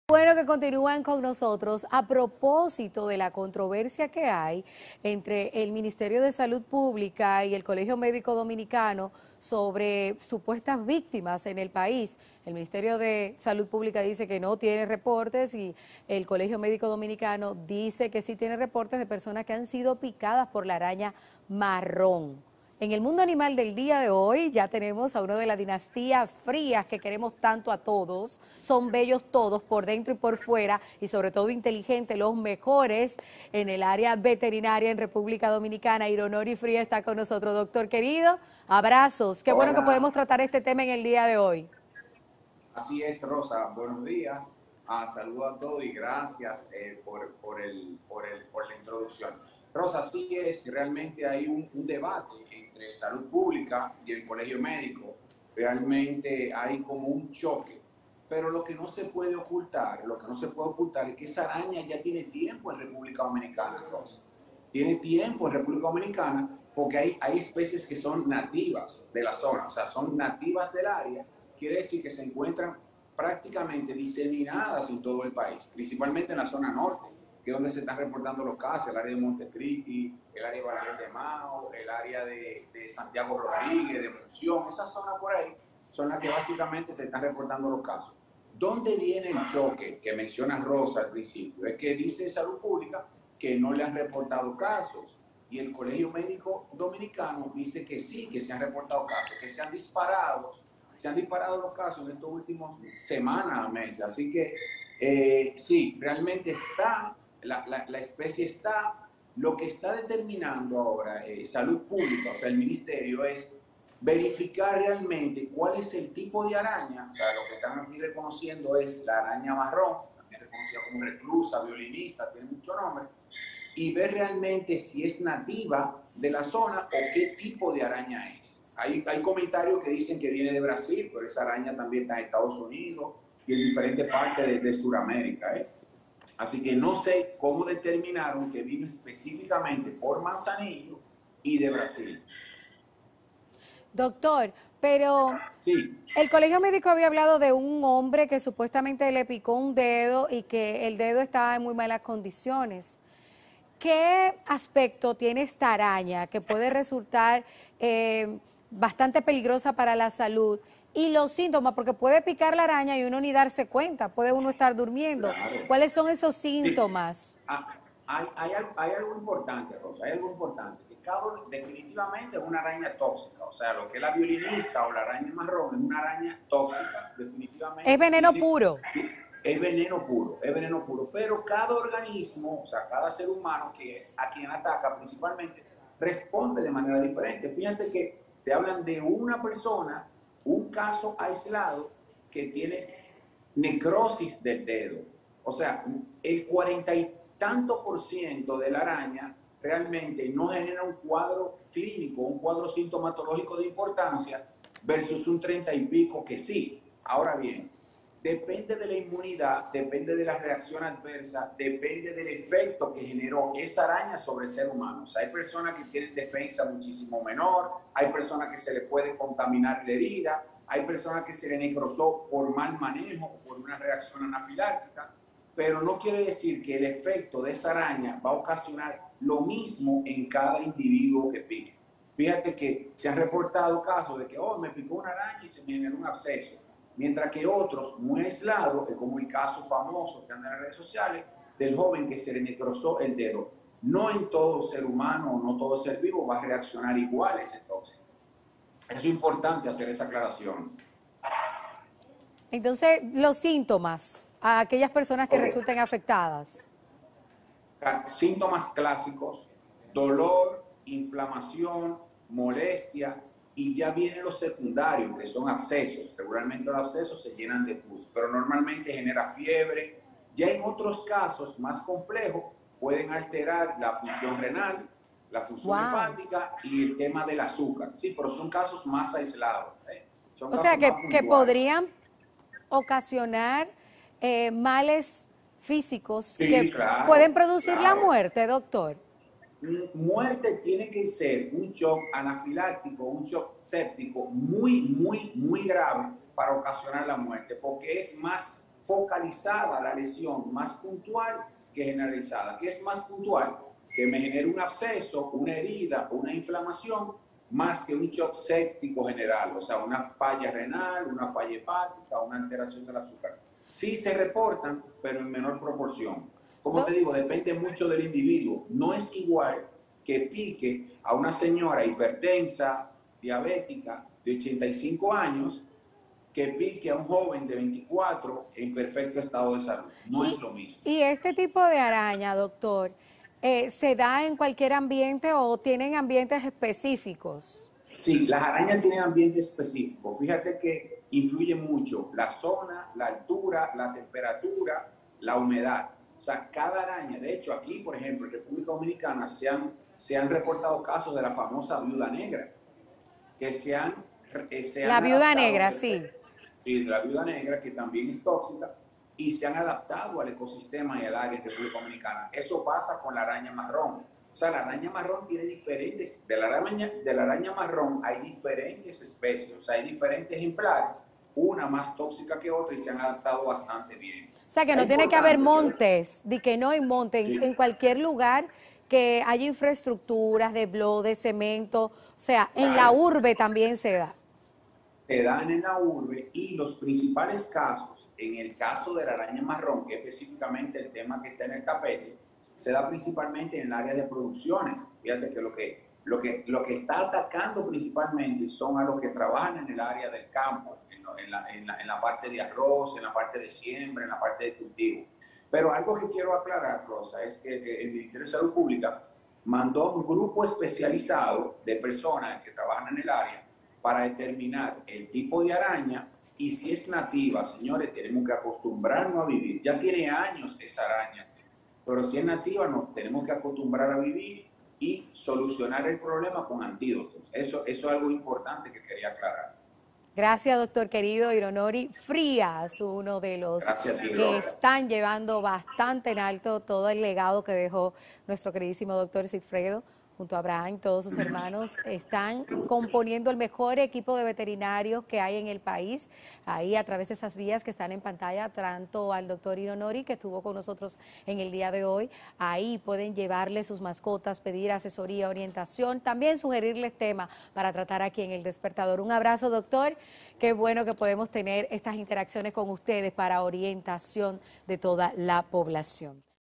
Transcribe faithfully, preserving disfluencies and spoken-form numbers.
Bueno, que continúan con nosotros a propósito de la controversia que hay entre el Ministerio de Salud Pública y el Colegio Médico Dominicano sobre supuestas víctimas en el país. El Ministerio de Salud Pública dice que no tiene reportes y el Colegio Médico Dominicano dice que sí tiene reportes de personas que han sido picadas por la araña marrón. En el mundo animal del día de hoy ya tenemos a uno de la dinastía Frías que queremos tanto a todos. Son bellos todos por dentro y por fuera y sobre todo inteligentes, los mejores en el área veterinaria en República Dominicana. Ironori Frías está con nosotros. Doctor querido, abrazos. Qué Hola. Bueno que podemos tratar este tema en el día de hoy. Así es, Rosa. Buenos días. Ah, saludos a todos y gracias eh, por, por, el, por, el, por la introducción. Rosa, así es, realmente hay un, un debate entre salud pública y el colegio médico. Realmente hay como un choque. Pero lo que no se puede ocultar, lo que no se puede ocultar es que esa araña ya tiene tiempo en República Dominicana, Rosa. Tiene tiempo en República Dominicana porque hay, hay especies que son nativas de la zona, o sea, son nativas del área. Quiere decir que se encuentran prácticamente diseminadas en todo el país, principalmente en la zona norte, que es donde se están reportando los casos, el área de Montecristi, el área de Valverde de Mao, el área de, de Santiago Rodríguez, de Monción, esas zonas por ahí son las que básicamente se están reportando los casos. ¿Dónde viene el choque que menciona Rosa al principio? Es que dice Salud Pública que no le han reportado casos y el Colegio Médico Dominicano dice que sí, que se han reportado casos, que se han disparado se han disparado los casos en estos últimos semanas, meses. Así que eh, sí, realmente está, la, la, la especie está. Lo que está determinando ahora eh, Salud Pública, o sea, el Ministerio, es verificar realmente cuál es el tipo de araña. O sea, lo que están aquí reconociendo es la araña marrón, también reconocida como reclusa, violinista, tiene mucho nombre, y ver realmente si es nativa de la zona o qué tipo de araña es. Hay, hay comentarios que dicen que viene de Brasil, pero esa araña también está en Estados Unidos y en diferentes partes de, de Sudamérica. ¿eh? Así que no sé cómo determinaron que vino específicamente por Manzanillo y de Brasil. Doctor, pero sí. El Colegio Médico había hablado de un hombre que supuestamente le picó un dedo y que el dedo estaba en muy malas condiciones. ¿Qué aspecto tiene esta araña que puede resultar eh, bastante peligrosa para la salud? Y los síntomas, porque puede picar la araña y uno ni darse cuenta, puede uno estar durmiendo. Claro. ¿Cuáles son esos síntomas? Sí. Ah, hay, hay, hay algo importante, Rosa, hay algo importante. Que cada, definitivamente es una araña tóxica, o sea, lo que es la violinista o la araña marrón es una araña tóxica, definitivamente. Es veneno tiene, puro. Es veneno puro, es veneno puro, pero cada organismo, o sea, cada ser humano que es a quien ataca principalmente, responde de manera diferente. Fíjate que te hablan de una persona, un caso aislado que tiene necrosis del dedo. O sea, el cuarenta y tanto por ciento de la araña realmente no genera un cuadro clínico, un cuadro sintomatológico de importancia versus un treinta y pico que sí. Ahora bien, depende de la inmunidad, depende de la reacción adversa, depende del efecto que generó esa araña sobre el ser humano. O sea, hay personas que tienen defensa muchísimo menor, hay personas que se le puede contaminar la herida, hay personas que se le necrosó por mal manejo o por una reacción anafiláctica, pero no quiere decir que el efecto de esa araña va a ocasionar lo mismo en cada individuo que pique. Fíjate que se han reportado casos de que, oh, me picó una araña y se me generó un absceso. Mientras que otros, muy aislados, como el caso famoso que anda en las redes sociales, del joven que se le necrosó el dedo. No en todo ser humano o no todo ser vivo va a reaccionar igual a ese tóxico. Es importante hacer esa aclaración. Entonces, los síntomas a aquellas personas que okay. resulten afectadas. Síntomas clásicos, dolor, inflamación, molestia, y ya vienen los secundarios, que son abscesos. Regularmente los abscesos se llenan de pus, pero normalmente genera fiebre. Ya en otros casos más complejos pueden alterar la función renal, la función wow. hepática y el tema del azúcar. Sí, pero son casos más aislados. ¿eh? Son o sea, que, que podrían ocasionar eh, males físicos sí, que claro, pueden producir claro. la muerte, doctor. Muerte tiene que ser un shock anafiláctico, un shock séptico muy, muy, muy grave para ocasionar la muerte, porque es más focalizada la lesión, más puntual que generalizada. ¿Qué es más puntual? Que me genere un absceso, una herida, una inflamación, más que un shock séptico general, o sea, una falla renal, una falla hepática, una alteración del azúcar. Sí se reportan, pero en menor proporción. Como te digo, depende mucho del individuo. No es igual que pique a una señora hipertensa, diabética, de ochenta y cinco años, que pique a un joven de veinticuatro en perfecto estado de salud. No Y, es lo mismo. y este tipo de araña, doctor, eh, ¿se da en cualquier ambiente o tienen ambientes específicos? Sí, las arañas tienen ambientes específicos. Fíjate que influye mucho la zona, la altura, la temperatura, la humedad. O sea, cada araña, de hecho aquí, por ejemplo, en República Dominicana se han, se han reportado casos de la famosa viuda negra, que se han, eh, se La han viuda adaptado, negra, sí. Sí, la viuda negra, que también es tóxica, y se han adaptado al ecosistema y al área de República Dominicana. Eso pasa con la araña marrón. O sea, la araña marrón tiene diferentes, de la araña, de la araña marrón hay diferentes especies, o sea, hay diferentes ejemplares, una más tóxica que otra y se han adaptado bastante bien. O sea, que no Es tiene que haber importante montes, de que no hay montes, que, en, en cualquier lugar que haya infraestructuras de blo, de cemento, o sea, en la claro, urbe también se da. se dan en la urbe y los principales casos, en el caso de la araña marrón, que es específicamente el tema que está en el tapete, se da principalmente en el área de producciones. Fíjate que lo que, lo que, lo que está atacando principalmente son a los que trabajan en el área del campo, en, en, la, en, la, en la parte de arroz, en la parte de siembra, en la parte de cultivo. Pero algo que quiero aclarar, Rosa, es que el Ministerio de Salud Pública mandó un grupo especializado de personas que trabajan en el área para determinar el tipo de araña y si es nativa. Señores, tenemos que acostumbrarnos a vivir. Ya tiene años esa araña, pero si es nativa nos tenemos que acostumbrar a vivir y solucionar el problema con antídotos. Eso, eso es algo importante que quería aclarar. Gracias, doctor querido Ironori Frías, uno de los Gracias a ti, que Rosa. están llevando bastante en alto todo el legado que dejó nuestro queridísimo doctor Sigfredo. Junto a Abraham y todos sus hermanos, están componiendo el mejor equipo de veterinarios que hay en el país. Ahí, a través de esas vías que están en pantalla, tanto al doctor Ironori, que estuvo con nosotros en el día de hoy, ahí pueden llevarle sus mascotas, pedir asesoría, orientación, también sugerirles temas para tratar aquí en El Despertador. Un abrazo, doctor. Qué bueno que podemos tener estas interacciones con ustedes para orientación de toda la población.